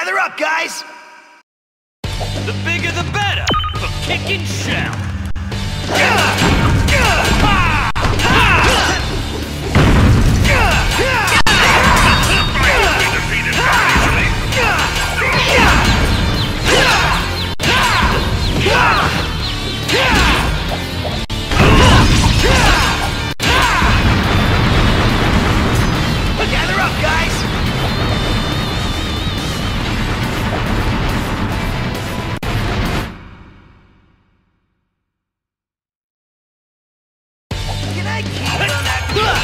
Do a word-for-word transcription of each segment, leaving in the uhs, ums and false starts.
Gather up, guys! The bigger the better for kick and shout. Gather up, guys! Can I keep on that?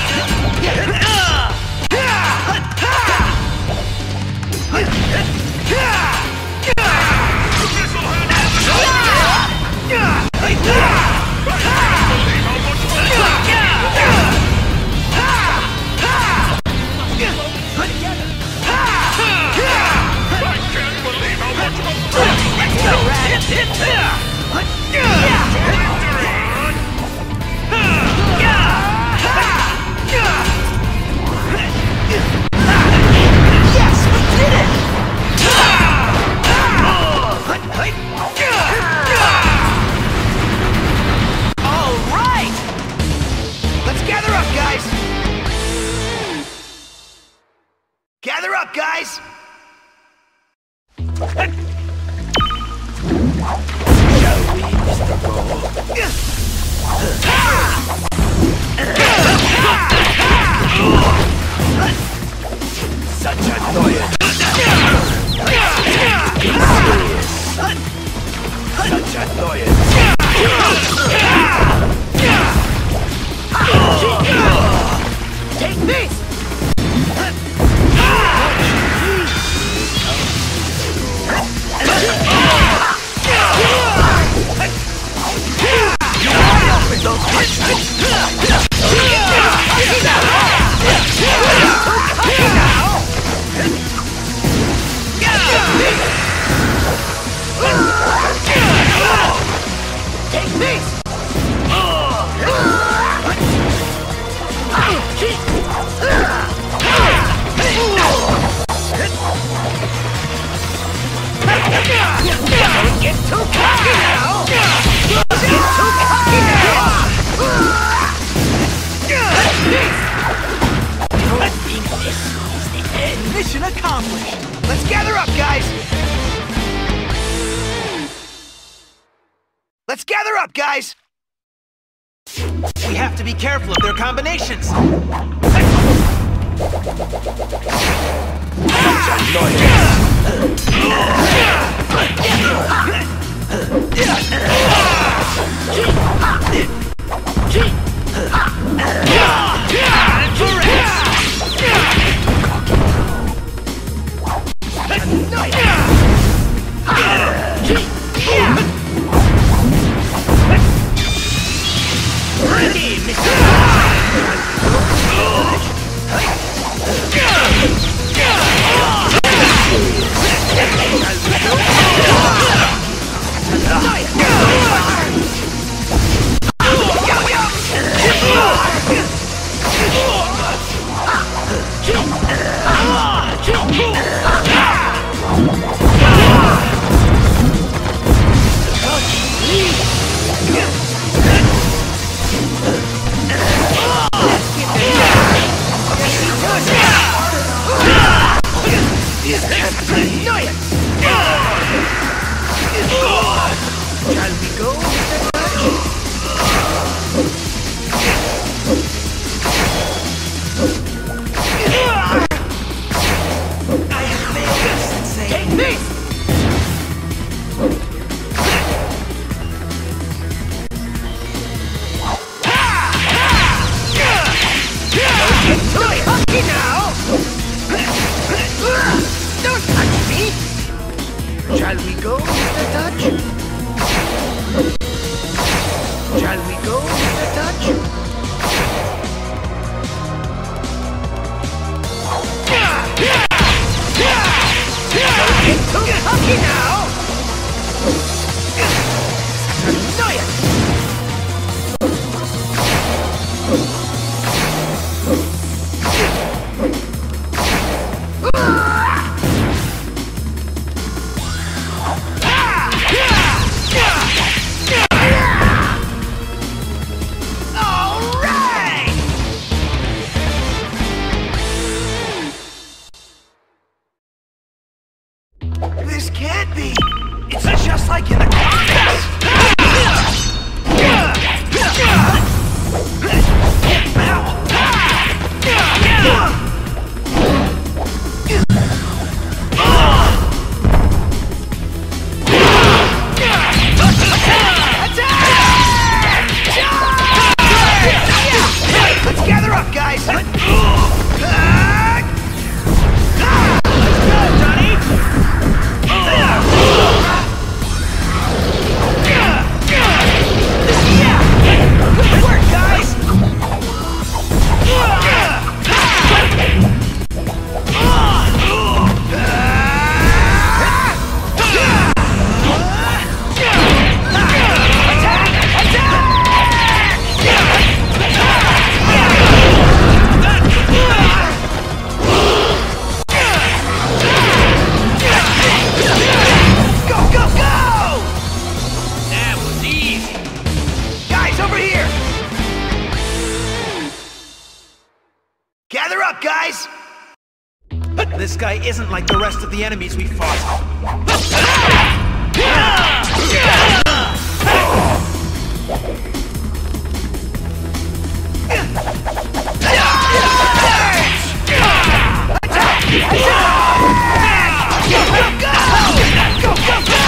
Gather up, guys! Shall we, Mister Ball? Such annoyance! Such annoyance! Take this! Take this! Don't get too cocky now! Don't get too cocky now! I think this is the end. Mission accomplished! Let's gather up, guys! Let's gather up, guys! We have to be careful of their combinations! Such annoyance! Ready, Mister Shall we go, Mister Touch? I have failed you, Sensei. Take this! Don't get too cocky now! Don't touch me! Shall we go, Mister Touch? Shall we go, Mister Touch? Don't get too cocky now! Annoyance! This can't be. It's just like in the comics. Let's gather up, guys. Let's go, Johnny. Good work, guys. Gather up, guys! This guy isn't like the rest of the enemies we fought. Go, go, go!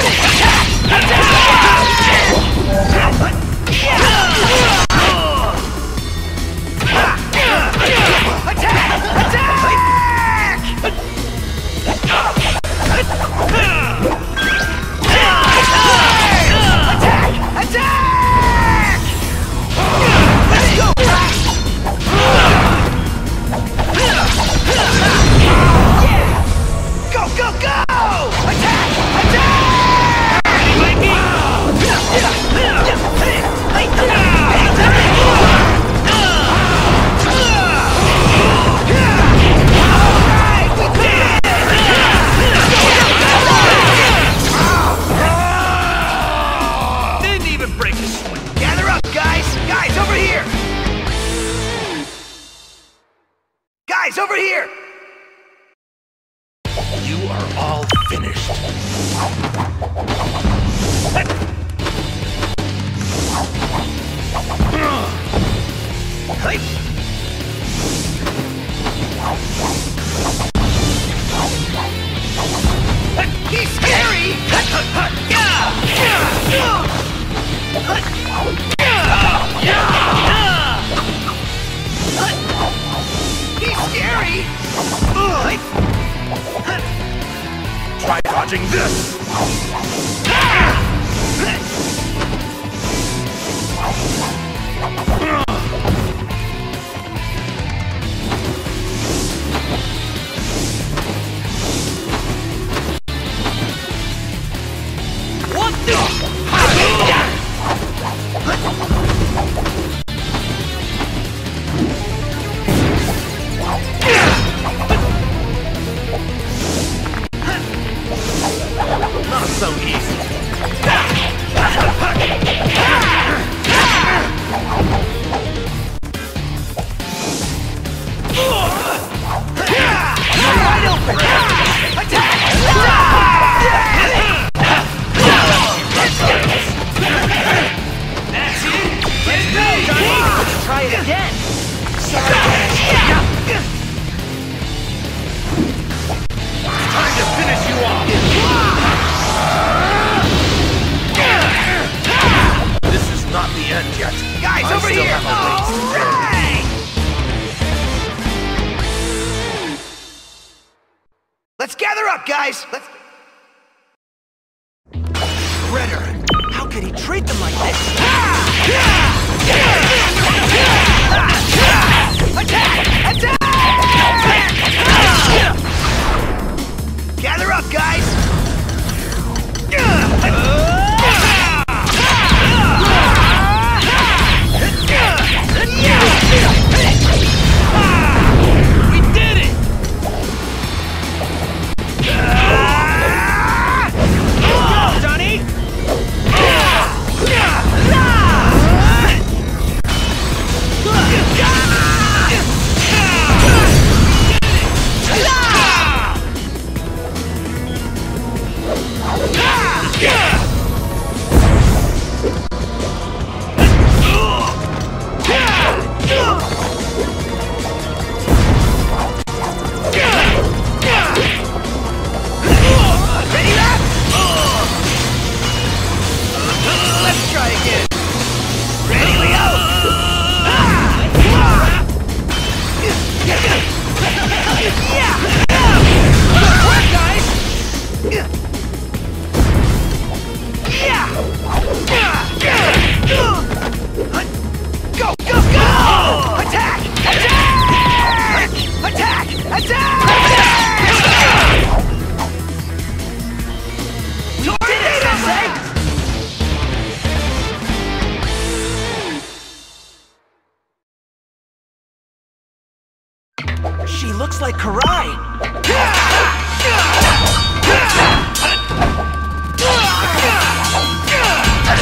Over here! You are all finished. He's scary! He's scary! Try dodging this! What the? Not so easy. Wide open! Attack! That's it! Let's go, Johnny! Let's try it again! Sorry, time to finish you off! This is not the end yet. Guys, I over here! All right! Let's gather up, guys! Let's... Redder! How could he treat them like this? Attack! Attack! Gather up, guys! We did it! Go, Johnny!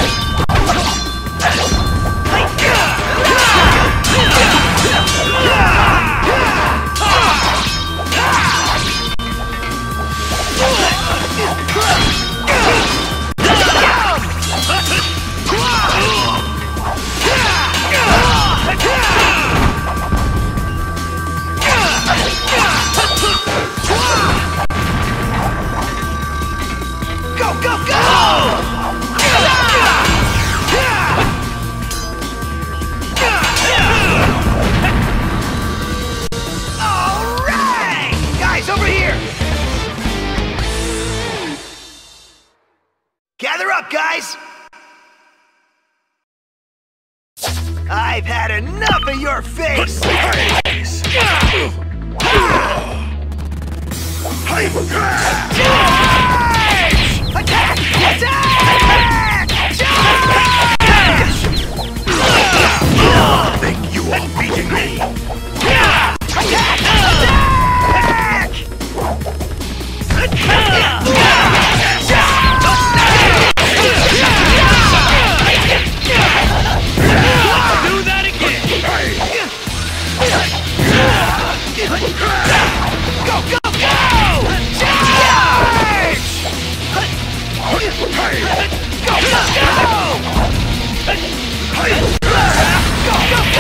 Gather up, guys! I've had enough of your face! Charge! Attack! Attack! Charge! Think you are beating me? Attack! Attack! Do that again! Go, go, go! Charge! Go, go, go! Go, go, go!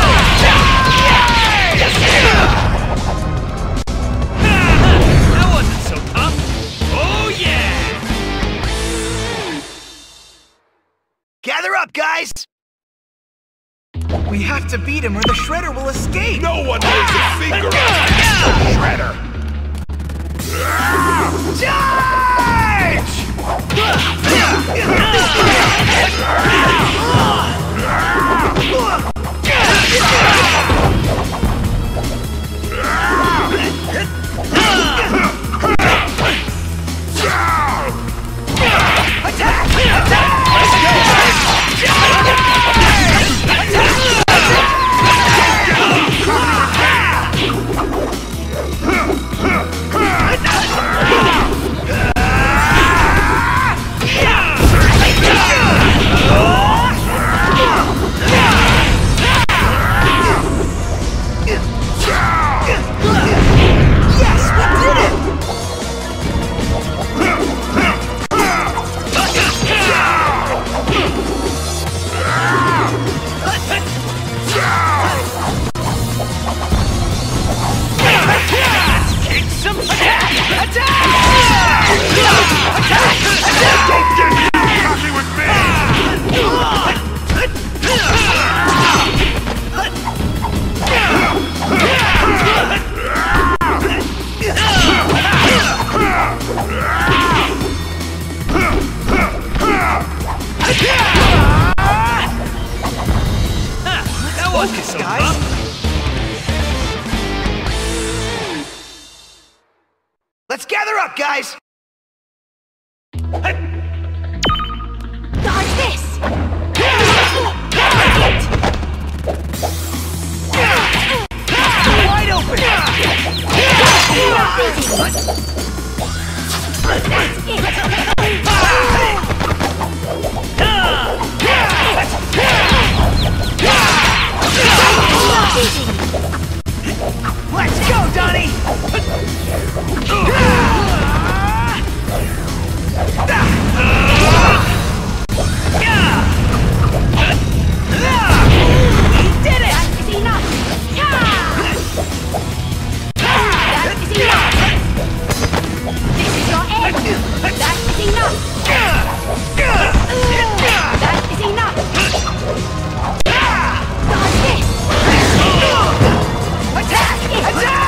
That wasn't so tough. Oh yeah! Gather up, guys! We have to beat him or the Shredder will escape! No one lays a finger on Master Shredder! Charge! Attack! Attack! That wasn't so tough. Let's gather up, guys! Dodge this! Wide open! That's it! Let's go, Donnie! We did it! That is enough! That is enough! This is your end! That is enough! That is enough! Dodge this! Attack! Attack!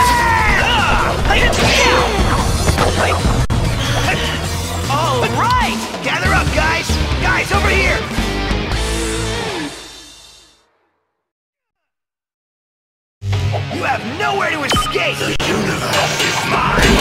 All right! Gather up, guys! Guys, over here! You have nowhere to escape! The universe is mine!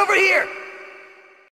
over here!